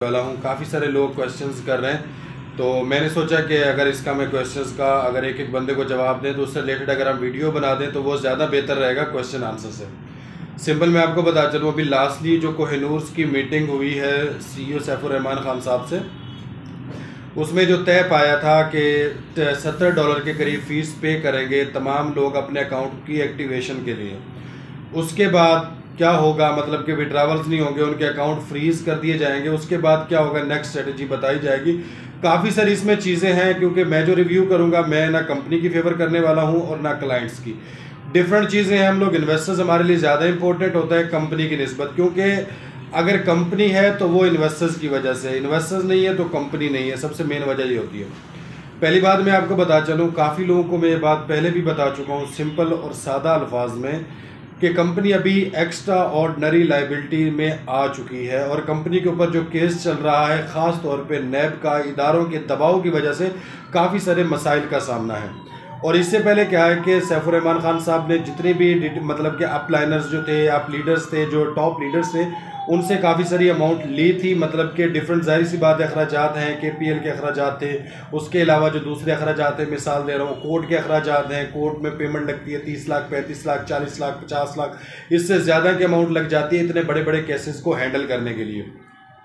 वाला हूँ। काफ़ी सारे लोग क्वेश्चंस कर रहे हैं, तो मैंने सोचा कि अगर इसका मैं क्वेश्चंस का अगर एक एक बंदे को जवाब दें तो उससे रिलेटेड अगर हम वीडियो बना दें तो वो ज़्यादा बेहतर रहेगा क्वेश्चन आंसर से। सिंपल मैं आपको बता चलूँ, अभी लास्टली जो कोहिनूर की मीटिंग हुई है CEO सैफुर रहमान खान साहब से, उसमें जो तय पाया था कि $70 के करीब फ़ीस पे करेंगे तमाम लोग अपने अकाउंट की एक्टिवेशन के लिए। उसके बाद क्या होगा, मतलब कि विड्रावल्स नहीं होंगे, उनके अकाउंट फ्रीज कर दिए जाएंगे। उसके बाद क्या होगा, नेक्स्ट स्ट्रेटजी बताई जाएगी। काफ़ी सारी इसमें चीज़ें हैं, क्योंकि मैं जो रिव्यू करूंगा मैं ना कंपनी की फेवर करने वाला हूं और ना क्लाइंट्स की। डिफरेंट चीज़ें हैं। हम लोग इन्वेस्टर्स हमारे लिए ज़्यादा इंपॉर्टेंट होता है कंपनी की निस्बत, क्योंकि अगर कंपनी है तो वो इन्वेस्टर्स की वजह से, इन्वेस्टर्स नहीं है तो कंपनी नहीं है। सबसे मेन वजह ये होती है। पहली बात मैं आपको बता चलूँ, काफ़ी लोगों को मैं ये बात पहले भी बता चुका हूँ सिंपल और सादा अल्फाज में, कि कंपनी अभी एक्स्ट्रा ऑर्डिनरी लाइबिलिटी में आ चुकी है और कंपनी के ऊपर जो केस चल रहा है ख़ास तौर पे नैब का, इदारों के दबाव की वजह से काफ़ी सारे मसाइल का सामना है। और इससे पहले क्या है कि सैफुर रहमान खान साहब ने जितने भी मतलब कि अपलाइनर्स जो थे, आप लीडर्स थे, जो टॉप लीडर्स थे, उनसे काफ़ी सारी अमाउंट ली थी। मतलब कि डिफरेंट, जाहिर सी बात है, अखराजात हैं, KPL के अखराजात थे, उसके अलावा जो दूसरे अखराजात हैं, मिसाल दे रहा हूँ, कोर्ट के अखराजात हैं, कोर्ट में पेमेंट लगती है 30 लाख, 35 लाख, 40 लाख, 50 लाख, इससे ज़्यादा की अमाउंट लग जाती है इतने बड़े बड़े केसेस को हैंडल करने के लिए।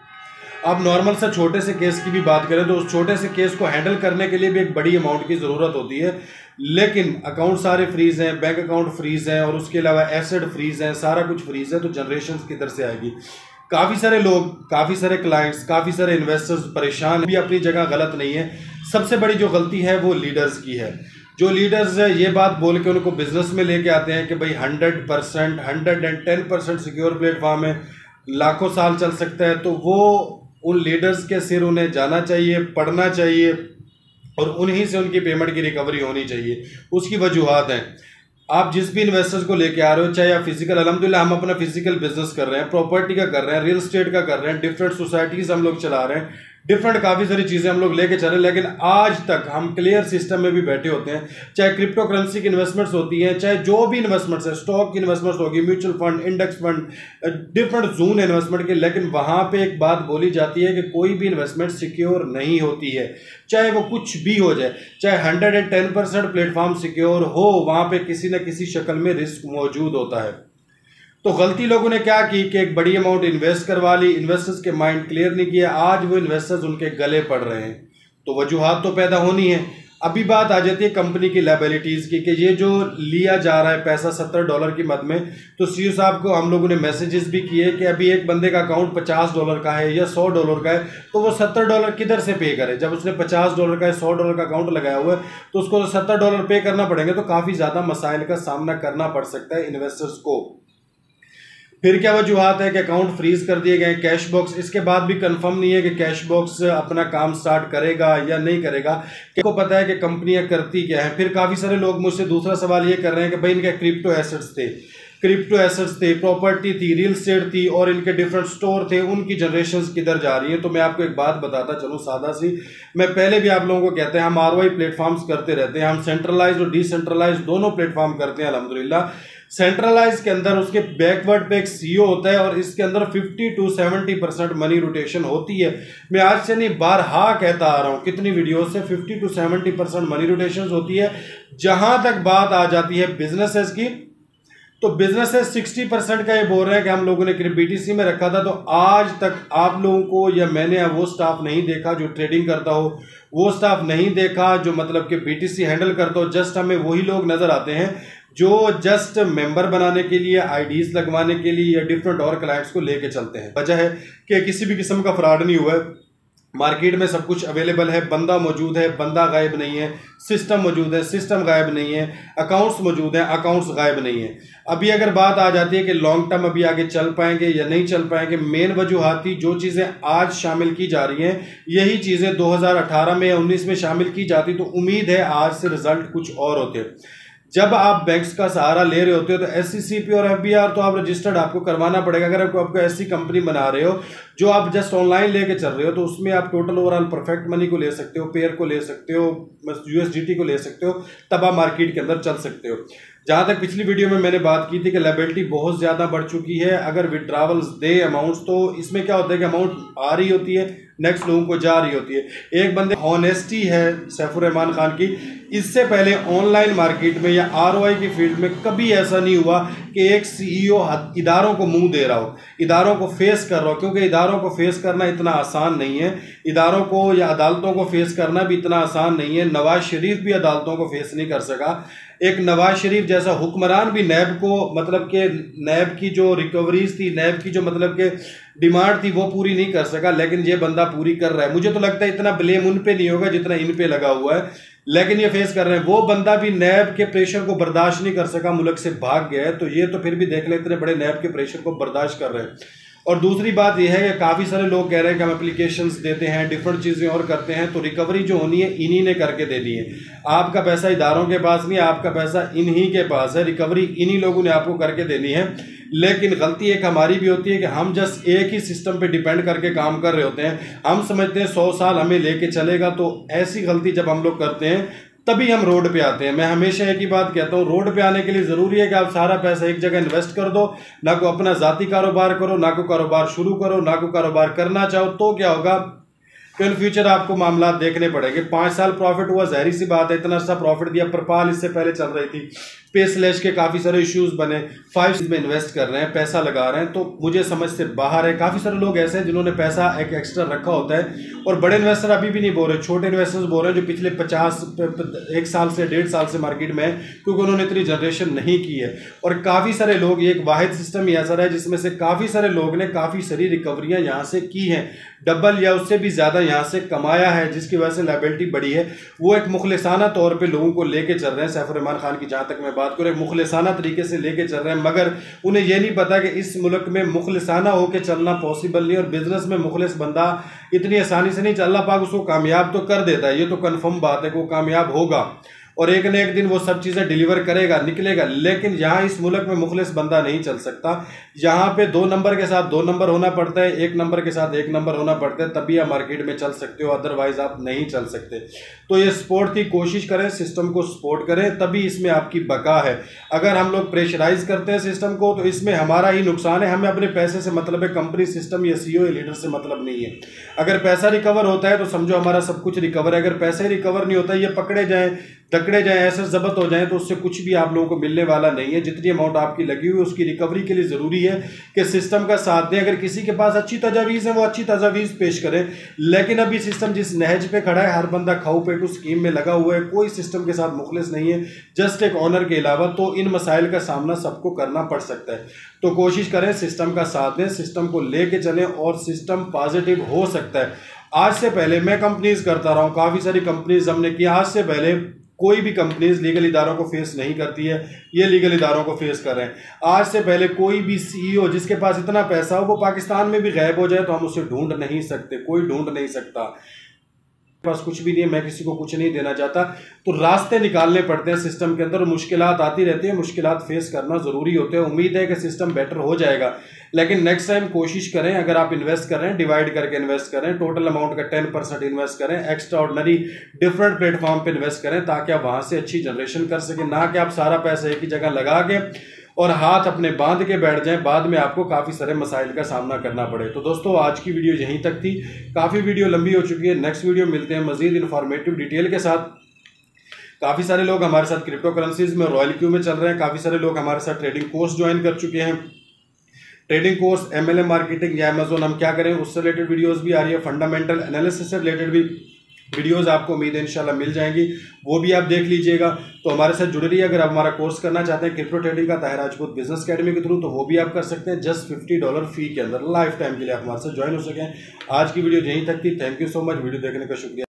अब नॉर्मल सा छोटे से केस की भी बात करें तो उस छोटे से केस को हैंडल करने के लिए भी एक बड़ी अमाउंट की ज़रूरत होती है, लेकिन अकाउंट सारे फ्रीज हैं, बैंक अकाउंट फ्रीज हैं और उसके अलावा एसेट फ्रीज हैं, सारा कुछ फ्रीज है, तो जनरेशन किधर से आएगी। काफ़ी सारे लोग, काफ़ी सारे क्लाइंट्स, काफ़ी सारे इन्वेस्टर्स परेशान भी, अपनी जगह गलत नहीं है। सबसे बड़ी जो गलती है वो लीडर्स की है। जो लीडर्स ये बात बोल के उनको बिजनेस में लेके आते हैं कि भाई 100%, 110% सिक्योर प्लेटफॉर्म है, लाखों साल चल सकता है, तो वो उन लीडर्स के सिर उन्हें जाना चाहिए, पढ़ना चाहिए और उन्हीं से उनकी पेमेंट की रिकवरी होनी चाहिए। उसकी वजूहत हैं। आप जिस भी इन्वेस्टर्स को लेके आ रहे हो, चाहे आप फिजिकल, अल्हम्दुलिल्लाह हम अपना फिजिकल बिजनेस कर रहे हैं, प्रॉपर्टी का कर रहे हैं, रियल एस्टेट का कर रहे हैं, डिफरेंट सोसाइटीज़ हम लोग चला रहे हैं, डिफरेंट काफ़ी सारी चीज़ें हम लोग लेके चल रहे हैं, लेकिन आज तक हम क्लियर सिस्टम में भी बैठे होते हैं। चाहे क्रिप्टो करेंसी की इन्वेस्टमेंट्स होती हैं, चाहे जो भी इन्वेस्टमेंट्स है, स्टॉक की इन्वेस्टमेंट्स होगी, mutual fund, index fund, different zone investment के, लेकिन वहाँ पे एक बात बोली जाती है कि कोई भी इन्वेस्टमेंट सिक्योर नहीं होती है, चाहे वो कुछ भी हो जाए। चाहे 110% प्लेटफॉर्म सिक्योर हो, वहाँ पे किसी न किसी शक्ल में रिस्क मौजूद होता है। तो गलती लोगों ने क्या की कि एक बड़ी अमाउंट इन्वेस्ट करवा ली, इन्वेस्टर्स के माइंड क्लियर नहीं किया, आज वो इन्वेस्टर्स उनके गले पड़ रहे हैं। तो वजूहात तो पैदा होनी है। अभी बात आ जाती है कंपनी की लायबिलिटीज़ की, कि ये जो लिया जा रहा है पैसा $70 की मद में, तो CEO साहब को हम लोगों ने मैसेजेस भी किए कि अभी एक बंदे का अकाउंट $50 का है या $100 का है, तो वो $70 किधर से पे करे। जब उसने $50 का या $100 का अकाउंट लगाया हुआ है तो उसको $70 पे करना पड़ेंगे, तो काफ़ी ज़्यादा मसाइल का सामना करना पड़ सकता है इन्वेस्टर्स को। फिर क्या वजूहत है कि अकाउंट फ्रीज कर दिए गए। कैश बॉक्स, इसके बाद भी कंफर्म नहीं है कि कैश बॉक्स अपना काम स्टार्ट करेगा या नहीं करेगा। को पता है कि कंपनियां करती क्या है। फिर काफ़ी सारे लोग मुझसे दूसरा सवाल ये कर रहे हैं कि भाई इनके क्रिप्टो एसेट्स थे, प्रॉपर्टी थी, रियल एस्टेट थी और इनके डिफरेंट स्टोर थे, उनकी जनरेशंस किधर जा रही हैं। तो मैं आपको एक बात बताता चलूँ सादा सी, मैं पहले भी आप लोगों को कहते हैं, हम ROI प्लेटफॉर्म्स करते रहते हैं, हम सेंट्रलाइज और डिसेंट्रलाइज दोनों प्लेटफॉर्म करते हैं अल्हम्दुलिल्लाह। सेंट्रलाइज के अंदर उसके बैकवर्ड पे एक CEO होता है और इसके अंदर 50 to 70% मनी रोटेशन होती है। मैं आज से नहीं बारहा कहता आ रहा हूँ कितनी वीडियो से, 50 to 70% मनी रोटेशन होती है। जहां तक बात आ जाती है बिजनेसेस की, तो बिजनेसेस 60% का ये बोल रहे हैं कि हम लोगों ने BTC में रखा था। तो आज तक आप लोगों को या मैंने वो स्टाफ नहीं देखा जो ट्रेडिंग करता हो, वो स्टाफ नहीं देखा जो मतलब कि BTC हैंडल करता हो। जस्ट हमें वही लोग नजर आते हैं जो जस्ट मेंबर बनाने के लिए, IDs लगवाने के लिए या डिफरेंट और क्लाइंट्स को लेके चलते हैं। वजह है कि किसी भी किस्म का फ्रॉड नहीं हुआ है, मार्केट में सब कुछ अवेलेबल है, बंदा मौजूद है, बंदा गायब नहीं है, सिस्टम मौजूद है, सिस्टम गायब नहीं है, अकाउंट्स मौजूद हैं, अकाउंट्स गायब नहीं है। अभी अगर बात आ जाती है कि लॉन्ग टर्म अभी आगे चल पाएंगे या नहीं चल पाएंगे, मेन वजूहात थी जो चीज़ें आज शामिल की जा रही हैं, यही चीज़ें 2018 में या 19 में शामिल की जाती, तो उम्मीद है आज से रिजल्ट कुछ और होते। जब आप बैंक्स का सहारा ले रहे होते हो तो SCCP और FBR तो आप रजिस्टर्ड आपको करवाना पड़ेगा। अगर आपको ऐसी कंपनी बना रहे हो जो आप जस्ट ऑनलाइन लेके चल रहे हो, तो उसमें आप टोटल ओवरऑल परफेक्ट मनी को ले सकते हो, पेयर को ले सकते हो, USDT को ले सकते हो, तब आप मार्केट के अंदर चल सकते हो। जहाँ तक पिछली वीडियो में मैंने बात की थी कि लायबिलिटी बहुत ज़्यादा बढ़ चुकी है। अगर विड्रावल्स दे अमाउंट्स तो इसमें क्या होता है कि अमाउंट आ रही होती है, नेक्स्ट लोगों को जा रही होती है। एक बंदे ऑनेस्टी है सैफुर रहमान खान की, इससे पहले ऑनलाइन मार्केट में या आरओआई की फील्ड में कभी ऐसा नहीं हुआ कि एक सीईओ इदारों को मुंह दे रहा हो, इदारों को फेस कर रहा हो, क्योंकि इदारों को फेस करना इतना आसान नहीं है। इदारों को या अदालतों को फेस करना भी इतना आसान नहीं है। नवाज शरीफ भी अदालतों को फेस नहीं कर सका। एक नवाज शरीफ जैसा हुक्मरान भी नैब को, मतलब कि नैब की जो रिकवरीज थी, नैब की जो मतलब के डिमांड थी वो पूरी नहीं कर सका, लेकिन ये बंदा पूरी कर रहा है। मुझे तो लगता है इतना ब्लेम उन पे नहीं होगा जितना इन पे लगा हुआ है, लेकिन ये फेस कर रहे हैं। वो बंदा भी नैब के प्रेशर को बर्दाश्त नहीं कर सका, मुल्क से भाग गया है। तो ये तो फिर भी देख ले, इतने बड़े नैब के प्रेशर को बर्दाश्त कर रहे हैं। और दूसरी बात यह है कि काफ़ी सारे लोग कह रहे हैं कि हम एप्लीकेशंस देते हैं, डिफरेंट चीज़ें और करते हैं, तो रिकवरी जो होनी है इन्हीं ने करके देनी है। आपका पैसा इदारों के पास नहीं, आपका पैसा इन्हीं के पास है। रिकवरी इन्हीं लोगों ने आपको करके देनी है। लेकिन गलती एक हमारी भी होती है कि हम जस्ट एक ही सिस्टम पे डिपेंड करके काम कर रहे होते हैं। हम समझते हैं 100 साल हमें लेके चलेगा, तो ऐसी गलती जब हम लोग करते हैं तभी हम रोड पे आते हैं। मैं हमेशा एक ही बात कहता हूँ, रोड पे आने के लिए ज़रूरी है कि आप सारा पैसा एक जगह इन्वेस्ट कर दो, ना को अपना ज़ाती कारोबार करो, ना को कारोबार शुरू करो, ना को कारोबार करना चाहो। तो क्या होगा, इन फ्यूचर आपको मामला देखने पड़ेंगे। 5 साल प्रॉफिट हुआ, जहरी सी बात है, इतना सा प्रॉफिट दिया। परपाल इससे पहले चल रही थी, पे स्लैश के काफ़ी सारे इश्यूज बने, 5 में इन्वेस्ट कर रहे हैं, पैसा लगा रहे हैं, तो मुझे समझ से बाहर है। काफ़ी सारे लोग ऐसे हैं जिन्होंने पैसा एक एक्स्ट्रा रखा होता है, और बड़े इन्वेस्टर अभी भी नहीं बोल रहे, छोटे इन्वेस्टर्स बोल रहे हैं जो पिछले 1 साल से 1.5 साल से मार्केट में है, क्योंकि उन्होंने इतनी जनरेशन नहीं की है। और काफ़ी सारे लोग, ये एक वाहिद सिस्टम ही ऐसा है जिसमें से काफ़ी सारे लोग ने काफ़ी सारी रिकवरियाँ यहाँ से की हैं, डबल या उससे भी ज़्यादा यहाँ से कमाया है, जिसकी वजह से लायबिलिटी बढ़ी है। वो एक मुखलिसाना तौर पे लोगों को लेके चल रहे हैं। सैफुर रहमान खान की जहाँ तक मैं बात करूँ, एक मुखलिसाना तरीके से लेके चल रहे हैं, मगर उन्हें ये नहीं पता कि इस मुल्क में मुखलिसाना होकर चलना पॉसिबल नहीं, और बिजनेस में मुखलिस बंदा इतनी आसानी से नहीं चल रहा। पाक उसको कामयाब तो कर देता है, ये तो कन्फर्म बात है कि वो कामयाब होगा और एक न एक दिन वो सब चीज़ें डिलीवर करेगा, निकलेगा। लेकिन यहाँ इस मुल्क में मुखलिस बंदा नहीं चल सकता। यहाँ पे 2 नंबर के साथ 2 नंबर होना पड़ता है, 1 नंबर के साथ 1 नंबर होना पड़ता है, तभी आप मार्केट में चल सकते हो, अदरवाइज आप नहीं चल सकते। तो ये सपोर्ट की कोशिश करें, सिस्टम को सपोर्ट करें, तभी इसमें आपकी बका है। अगर हम लोग प्रेशराइज करते हैं सिस्टम को तो इसमें हमारा ही नुकसान है। हमें अपने पैसे से मतलब है, कंपनी, सिस्टम या सीईओ या लीडर से मतलब नहीं है। अगर पैसा रिकवर होता है तो समझो हमारा सब कुछ रिकवर है। अगर पैसे रिकवर नहीं होता, ये पकड़े जाएं, दकड़े जाएं, ऐसे जब्त हो जाएं, तो उससे कुछ भी आप लोगों को मिलने वाला नहीं है। जितनी अमाउंट आपकी लगी हुई है उसकी रिकवरी के लिए ज़रूरी है कि सिस्टम का साथ दें। अगर किसी के पास अच्छी तजावीज़ है वो अच्छी तजावीज़ पेश करें, लेकिन अभी सिस्टम जिस नहज पे खड़ा है, हर बंदा खाऊ पेटू स्कीम में लगा हुआ है, कोई सिस्टम के साथ मुखलिस नहीं है, जस्ट एक ऑनर के अलावा। तो इन मसाइल का सामना सबको करना पड़ सकता है। तो कोशिश करें सिस्टम का साथ दें, सिस्टम को लेके चलें और सिस्टम पॉजिटिव हो सकता है। आज से पहले मैं कंपनीज करता रहा हूँ, काफ़ी सारी कंपनीज हमने की। आज से पहले कोई भी कंपनीज लीगल इदारों को फेस नहीं करती है, ये लीगल इदारों को फेस कर रहे हैं। आज से पहले कोई भी सीईओ जिसके पास इतना पैसा हो वो पाकिस्तान में भी गायब हो जाए तो हम उसे ढूंढ नहीं सकते, कोई ढूंढ नहीं सकता। पास कुछ भी नहीं है, मैं किसी को कुछ नहीं देना चाहता। तो रास्ते निकालने पड़ते हैं सिस्टम के अंदर, मुश्किलात आती रहती है, मुश्किलात फेस करना ज़रूरी होते हैं। उम्मीद है कि सिस्टम बेटर हो जाएगा, लेकिन नेक्स्ट टाइम कोशिश करें, अगर आप इन्वेस्ट कर रहे हैं डिवाइड करके इन्वेस्ट करें, टोटल अमाउंट का 10% इन्वेस्ट करें, एक्स्ट्रा ऑर्डनरी डिफरेंट प्लेटफॉर्म पर इन्वेस्ट करें, ताकि आप वहाँ से अच्छी जनरेशन कर सकें। ना कि आप सारा पैसा एक ही जगह लगा के और हाथ अपने बांध के बैठ जाएं, बाद में आपको काफ़ी सारे मसाइल का सामना करना पड़े। तो दोस्तों आज की वीडियो यहीं तक थी, काफ़ी वीडियो लंबी हो चुकी है। नेक्स्ट वीडियो मिलते हैं मजीद इन्फॉर्मेटिव डिटेल के साथ। काफ़ी सारे लोग हमारे साथ क्रिप्टो करेंसीज में रॉयल क्यू में चल रहे हैं, काफ़ी सारे लोग हमारे साथ ट्रेडिंग कोर्स ज्वाइन कर चुके हैं। ट्रेडिंग कोर्स, MLM मार्केटिंग या अमेजोन हम क्या करें उससे रिलेटेड वीडियोज़ भी आ रही है, फंडामेंटल एनालिसिस से रिलेटेड भी वीडियोस आपको उम्मीद है इंशाल्लाह मिल जाएंगी, वो भी आप देख लीजिएगा। तो हमारे साथ जुड़े रहिए। अगर आप हमारा कोर्स करना चाहते हैं क्रिप्टो ट्रेडिंग का ताहिर राजपूत बिजनेस अकेडमी के थ्रू, तो वो भी आप कर सकते हैं जस्ट $50 फी के अंदर, लाइफ टाइम के लिए आप हमारे साथ ज्वाइन हो सकें। आज की वीडियो यहीं तक थी। Thank you so much, video देखने का शुक्रिया।